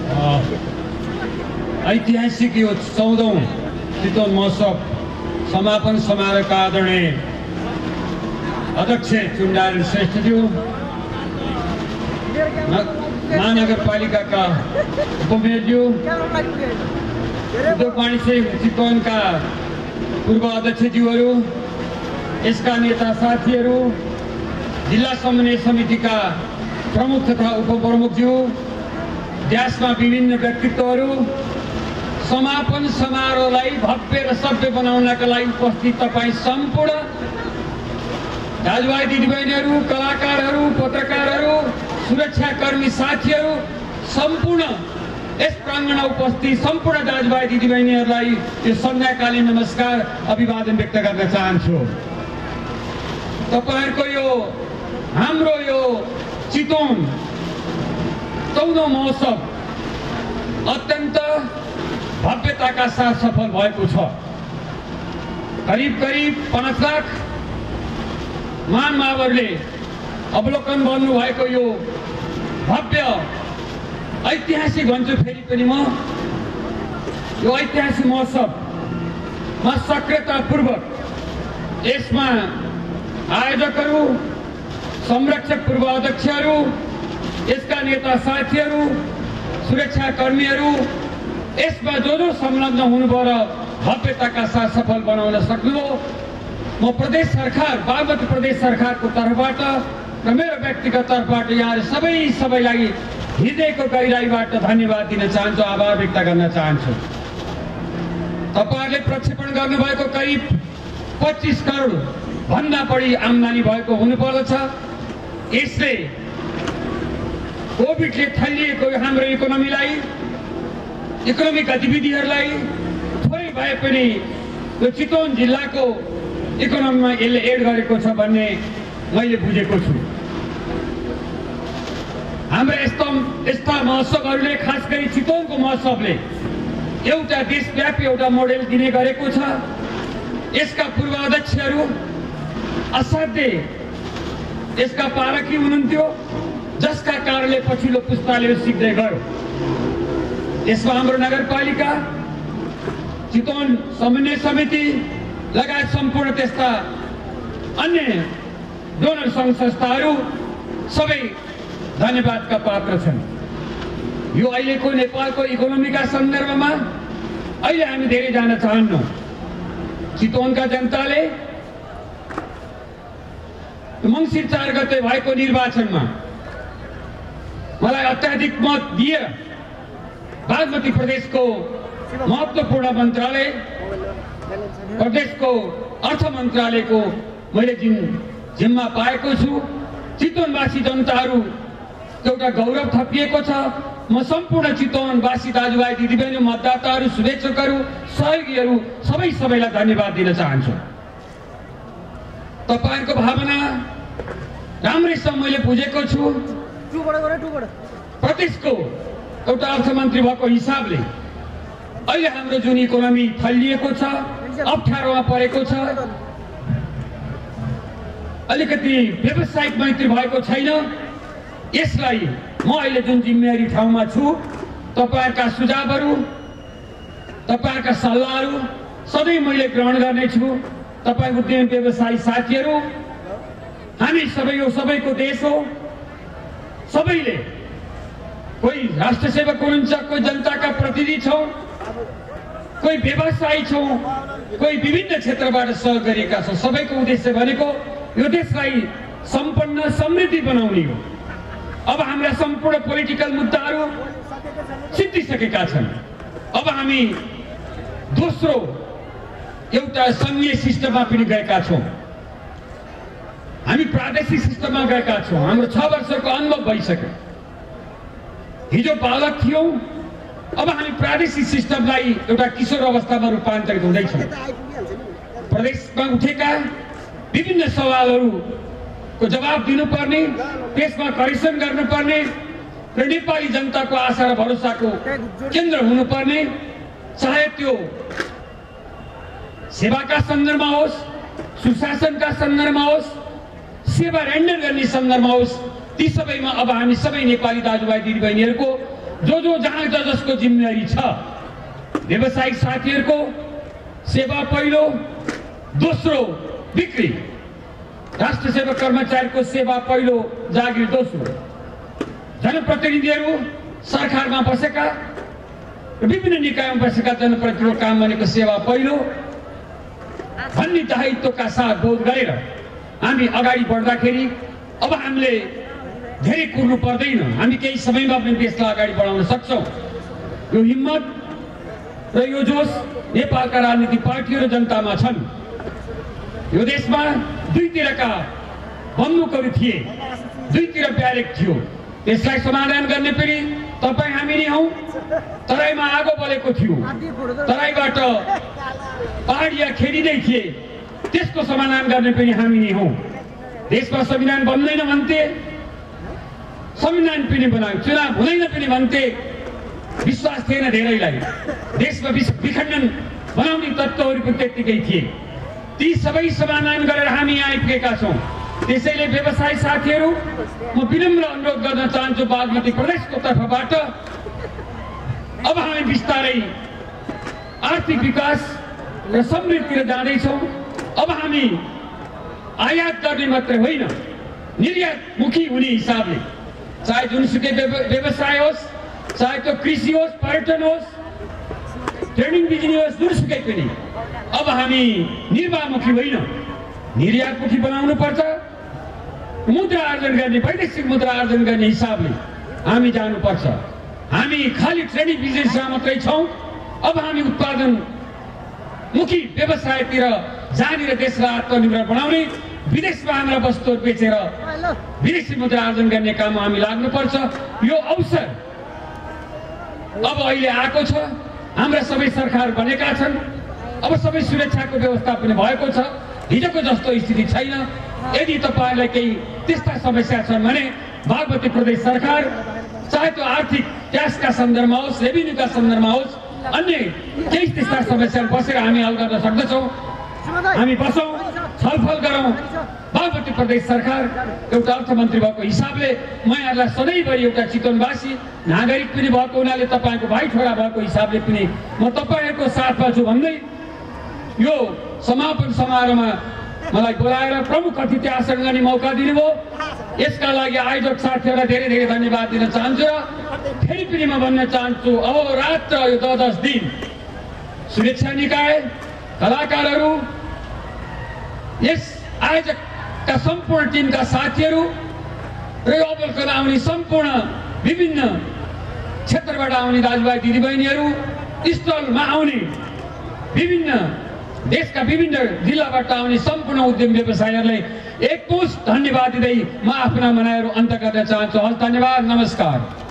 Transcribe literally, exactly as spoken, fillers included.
ऐतिहासिक यो चौधौं चितवन महोत्सव समापन समारोहका आदरणीय अध्यक्ष चुन्डायन श्रेष्ठज्यू, महानगरपालिकाका उपमेयरज्यू, उद्योग वाणिज्य चितवनका पूर्व अध्यक्षज्यूहरू, यसका नेता साथीहरू, जिल्ला समन्वय समितिका प्रमुख तथा उपप्रमुखज्यू, देशमा विभिन्न व्यक्तित्वहरू, समापन समारोहलाई भव्य र सभ्य बनाउनका लागि उपस्थित तपाईँ सम्पूर्ण दाजुभाइ दिदीबहिनीहरू, कलाकारहरू, पत्रकारहरू, सुरक्षाकर्मी साथीहरू, सम्पूर्ण यस प्राङ्गणमा उपस्थित सम्पूर्ण दाजुभाइ दिदीबहिनीहरूलाई यो सन्ध्याकालीन नमस्कार अभिवादन व्यक्त गर्न चाहन्छु। तपाईहरुको यो हाम्रो यो चितवन चौधौं महोत्सव अत्यन्त भव्यताका साथ सफल भएको छ। करिब करिब पाँच लाख महानुभावहरूले अवलोकन गर्नु भएको यो भव्य ऐतिहासिक भन्छु फेरि पनि म यो ऐतिहासिक महोत्सवमा सक्रियतापूर्वक यसमा आयोजकहरू, संरक्षक पूर्व अध्यक्षहरू, यसका नेता साथीहरू, सुरक्षाकर्मीहरू, यसमा जो जो संलग्न हुनुभयो र भव्यताका साथ सफल बनाउन सक्नुभयो, म प्रदेश सरकार बागमती प्रदेश सरकारको तर्फबाट र मेरो व्यक्तिगत तर्फबाट यहाँ सबै सबैलाई हृदयको गहिराईबाट धन्यवाद दिन चाहन्छु, आभार व्यक्त गर्न चाहन्छु। तपाईहरुले प्रक्षेपण गर्नुभएको करिब पच्चीस करोड भन्दा बढी आम्दानी भएको हुनुपर्दछ। यसले कोभिडले थलिएको हाम्रो इकोनोमीलाई, इकोनोमिक गतिविधिहरूलाई थोरै भए पनि यो चितवन जिल्लाको इकोनोमीमा यसले एड गरेको छ भन्ने मैले बुझेको छु। हाम्रो यस्ता यस्ता महोत्सवहरूले, खास गरी चितवनको महोत्सवले एउटा देशव्यापी एउटा मोडेल दिने गरेको छ। यसका पूर्व अध्यक्षहरू असाध्य यसका पारखी हुनुहुन्थ्यो, जसका कारणले पछिल्लो पुस्ताले सिक्दै गयो। यसमा हाम्रो नगरपालिका, चितवन समन्वय समिति लगायत सम्पूर्ण त्यस्ता अन्य डोनर सङ्घ संस्थाहरू सबै धन्यवादका पात्र छन्। यो अहिलेको नेपालको इकोनोमीका सन्दर्भमा अहिले हामी धेरै जान चाहन्नौँ। चितवनका जनताले मङ्सिर चार गते भएको निर्वाचनमा मलाई अत्याधिक मत दिएर बागमती प्रदेशको महत्त्वपूर्ण मन्त्रालय, प्रदेशको अर्थ मन्त्रालयको मैले जिन जिम्मा पाएको छु। चितवनवासी जनताहरू एउटा गौरव थपिएको छ। म सम्पूर्ण चितवनवासी दाजुभाइ दिदीबहिनी, मतदाताहरू, शुभेच्छकहरू, सहयोगीहरू सबै सबैलाई धन्यवाद दिन चाहन्छु। तपाईहरुको भावना राम्रैसँग मैले बुझेको छु। प्रदेशको एउटा अर्थमन्त्री भएको हिसाबले अहिले हाम्रो जुन इकोनोमी फैलिएको छ, अप्ठ्यारोमा परेको छ, अलिकति व्यावसायिक मैत्री भएको छैन। यसलाई म अहिले जुन जिम्मेवारी ठाउँमा छु, तपाईहरुका सुझावहरू, तपाईहरुका सल्लाहहरू सधैँ मैले ग्रहण गर्नेछु। तपाईँ उद्यमी व्यवसायी साथीहरू, हामी सबै यो सबैको देश हो। सबैले कोही राष्ट्र सेवक हुनुहुन्छ, कोही जनताका प्रतिनिधि छौँ, कोही व्यवसायी छौँ, कोही विभिन्न क्षेत्रबाट सहयोग गरिएका छौँ। सबैको उद्देश्य भनेको यो देशलाई सम्पन्न समृद्धि बनाउने हो। अब हाम्रा सम्पूर्ण पोलिटिकल मुद्दाहरू सिद्धिसकेका छन्। अब हामी दोस्रो एउटा सङ्घीय सिस्टममा पनि गएका छौँ, हामी प्रादेशिक सिस्टममा गएका छौँ। हाम्रो छ वर्षको अनुभव भइसक्यो। हिजो बालक थियौँ, अब हामी प्रादेशिक सिस्टमलाई एउटा किशोर अवस्थामा रूपान्तरित हुँदैछौँ। प्रदेशमा उठेका विभिन्न सवालहरूको जवाब दिनुपर्ने, त्यसमा करेक्सन गर्नुपर्ने र नेपाली जनताको आशा र भरोसाको केन्द्र हुनुपर्ने, चाहे त्यो सेवाका सन्दर्भमा होस्, सुशासनका सन्दर्भमा होस्, सेवा रेन्डर गर्ने सन्दर्भमा होस्, ती सबैमा अब हामी सबै नेपाली दाजुभाइ दिदीबहिनीहरूको जो जो जहाँ ज जसको जिम्मेवारी छ व्यवसायिक साथीहरूको सेवा पहिलो, दोस्रो बिक्री, राष्ट्र सेवा कर्मचारीको सेवा पहिलो, जागिर दोस्रो, जनप्रतिनिधिहरू सरकारमा बसेका विभिन्न निकायमा बसेका जनप्रतिनिधिको काम भनेको सेवा पहिलो भन्ने दायित्वका साथ बोध गरेर हामी अगाडि बढ्दाखेरि अब हामीले धेरै कुर्नु पर्दैन, हामी केही समयमा पनि देशलाई अगाडि बढाउन सक्छौँ। यो हिम्मत र यो जोस नेपालका राजनीतिक पार्टीहरू र जनतामा छन्। यो देशमा दुईतिरका बन्दुकहरू थिए, दुईतिर ब्यारेक थियो, त्यसलाई समाधान गर्ने पनि तपाईँ हामी नै हौँ। तराईमा आगो बलेको थियो, तराईबाट पहाडिया खेलिँदै थिए, त्यसको समाधान गर्ने पनि हामी नै हौँ। देशमा संविधान बन्दैन भन्थे, संविधान पनि बनायो, चुनाव हुँदैन पनि भन्थे, विश्वास थिएन धेरैलाई। देशमा विखण्डन बनाउने तत्त्वहरू पनि त्यत्तिकै थिए। ती सबै समाधान गरेर हामी यहाँ आइपुगेका छौँ। त्यसैले व्यवसायी साथीहरू, म विनम्र अनुरोध गर्न चाहन्छु बागमती प्रदेशको तर्फबाट, अब हामी बिस्तारै आर्थिक विकास र समृद्धितिर जाँदैछौँ। अब हामी आयात गर्ने मात्रै होइन, निर्यातमुखी हुने हिसाबले, चाहे जुनसुकै व्यवसाय होस्, चाहे त्यो कृषि होस्, पर्यटन होस्, ट्रेडिङ बिजनेस होस्, जुनसुकै पनि, अब हामी निर्वाहमुखी होइन, निर्यातमुखी बनाउनु पर्छ। मुद्रा आर्जन गर्ने, वैदेशिक मुद्रा आर्जन गर्ने हिसाबले हामी जानुपर्छ। हामी खालि ट्रेडिङ बिजनेसमा मात्रै छौँ, अब हामी उत्पादनमुखी व्यवसायतिर जानेर देशलाई आत्मनिर्भर बनाउने, विदेशमा हाम्रा वस्तुहरू बेचेर विदेशी मुद्रा आर्जन गर्ने काममा हामी लाग्नुपर्छ। यो अवसर अब अहिले आएको छ। हाम्रा सबै सरकार बनेका छन्, अब सबै सुरक्षाको व्यवस्था पनि भएको छ, हिजोको जस्तो स्थिति छैन। यदि तपाईँहरूलाई केही त्यस्ता समस्या छन् भने बागमती प्रदेश सरकार, चाहे त्यो आर्थिक क्यासका सन्दर्भमा होस्, रेभिन्यूका सन्दर्भमा होस्, अन्य केही त्यस्ता समस्याहरू बसेर हामी हल गर्न सक्दछौँ। हामी बसौँ, छलफल गरौँ। बागमती प्रदेश सरकार एउटा अर्थमन्त्री भएको हिसाबले म यहाँलाई सधैँभरि एउटा चितवनवासी नागरिक पनि भएको हुनाले, तपाईँको भाइ छोरा भएको हिसाबले पनि म तपाईँहरूको साथमा छु भन्दै यो समापन समारोहमा मलाई बोलाएर प्रमुख अतिथि आसन गर्ने मौका दिनुभयो। यसका लागि आयोजक साथीहरूलाई धेरै धेरै धन्यवाद दिन चाहन्छु र फेरि पनि म भन्न चाहन्छु, अहोरात्र यो दस दस दिन सुरक्षा निकाय, कलाकारहरू, यस आयोजकका सम्पूर्ण टिमका साथीहरू र यो अवलोकन आउने सम्पूर्ण विभिन्न क्षेत्रबाट आउने दाजुभाइ दिदीबहिनीहरू, स्टलमा आउने विभिन्न देशका विभिन्न जिल्लाबाट आउने सम्पूर्ण उद्यम व्यवसायीहरूलाई एकमुष्ट धन्यवाद दिँदै म आफ्ना मनाइहरू अन्त्य गर्न चाहन्छु। हस्, धन्यवाद, नमस्कार।